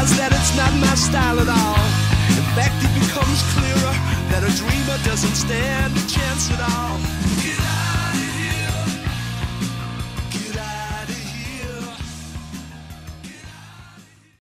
realize that it's not my style at all. In fact, it becomes clearer that a dreamer doesn't stand a chance at all.